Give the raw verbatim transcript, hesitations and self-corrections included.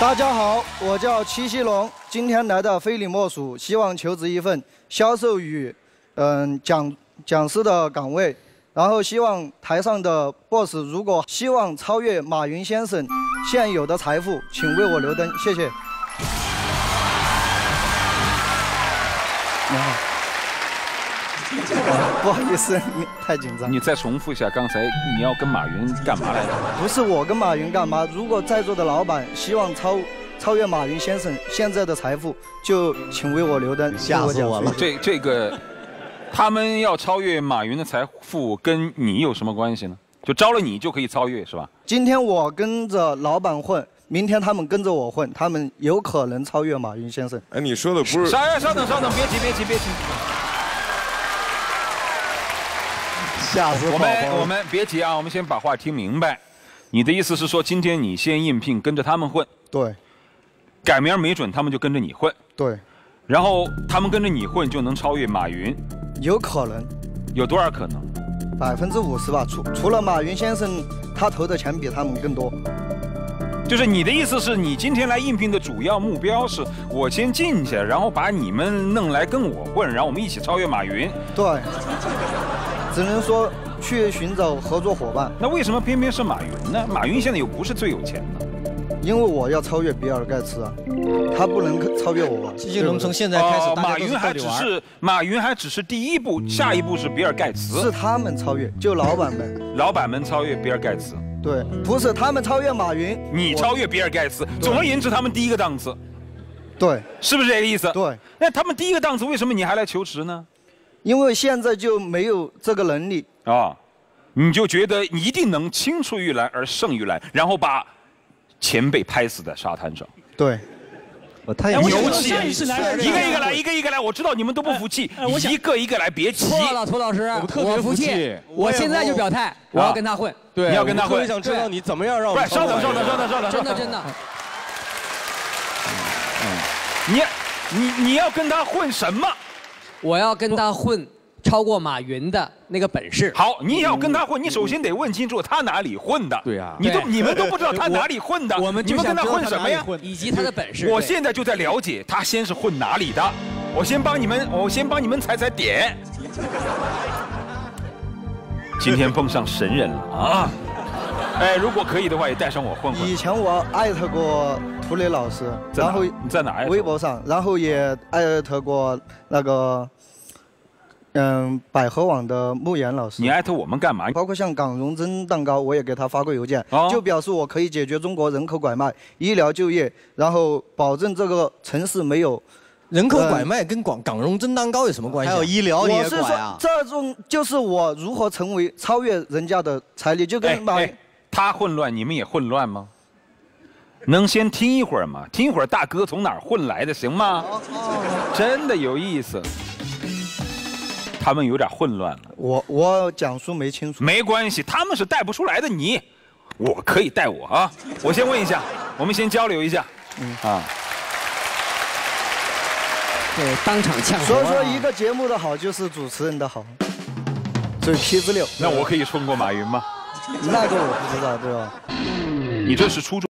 大家好，我叫戚西龙，今天来的非你莫属，希望求职一份销售与嗯讲讲师的岗位，然后希望台上的 boss 如果希望超越马云先生现有的财富，请为我留灯，谢谢。你好。不好意思，你太紧张。 你再重复一下刚才你要跟马云干嘛来着？ 不是我跟马云干嘛？如果在座的老板希望超超越马云先生现在的财富，就请为我留灯。 吓死我了！ 这这个，他们要超越马云的财富，跟你有什么关系呢？就招了你就可以超越，是吧？ 今天我跟着老板混，明天他们跟着我混，他们有可能超越马云先生。 哎，你说的不是？ 稍稍等，稍等，别急，别急，别急。 吓死我们我们别急啊，我们先把话听明白。你的意思是说，今天你先应聘跟着他们混， 对， 改明儿没准他们就跟着你混， 对， 然后他们跟着你混就能超越马云， 有可能， 有多少可能？ 百分之五十吧。除除了马云先生，他投的钱比他们更多。 就是你的意思是你今天来应聘的主要目标是我先进去，然后把你们弄来跟我混，然后我们一起超越马云。 对。只能说去寻找合作伙伴。 那为什么偏偏是马云呢？马云现在又不是最有钱的。 因为我要超越比尔盖茨啊，他不能超越我。 戚西龙从现在开始， 马云还只是马云还只是第一步，下一步是比尔盖茨。 是他们超越，就老板们。 老板们超越比尔盖茨。 对，不是他们超越马云， 你超越比尔盖茨。总而言之，他们第一个档次。 对， 是不是这个意思？ 对。 那他们第一个档次，为什么你还来求职呢？ 因为现在就没有这个能力啊、哦，你就觉得一定能青出于蓝而胜于蓝，然后把前辈拍死在沙滩上。 对， 我太牛气，一个一个来，一个一个来。我知道你们都不服气，一个一个来，别急。 错了，涂老师，我服气，我现在就表态，我要跟他混。 对， 你要跟他混。 我想知道你怎么样让我。 不是，稍等，稍等，稍等，稍等。 真的，真的。 你你你要跟他混什么？ 我要跟他混超过马云的那个本事。 好，你要跟他混，你首先得问清楚他哪里混的。 对呀， 你都你们都不知道他哪里混的， 我们你们跟他混什么呀？ 以及他的本事。 我现在就在了解他先是混哪里的，我先帮你们，我先帮你们踩踩点。今天碰上神人了啊！哎，如果可以的话，也带上我混混。 以前我艾特过涂磊老师，然后你在哪？ 微博上，然后也艾特过那个，嗯，百合网的慕言老师。 你艾特我们干嘛？ 包括像港荣臻蛋糕，我也给他发过邮件， 哦、 就表示我可以解决中国人口拐卖、医疗就业，然后保证这个城市没有。 人口拐卖跟港港荣臻蛋糕有什么关系、啊？ 还有医疗你也拐啊？ 我是说，这种就是我如何成为超越人家的财力，就跟马。 哎哎他混乱，你们也混乱吗？能先听一会儿吗？听一会儿大哥从哪儿混来的，行吗？真的有意思。他们有点混乱了。 我我讲述没清楚。 没关系，他们是带不出来的你，我可以带我啊。我先问一下，我们先交流一下。嗯啊。 对，当场呛。 所以说，一个节目的好就是主持人的好。嘴皮子溜。 那我可以冲过马云吗？ 那个我不知道，对吧？ 你这是初中。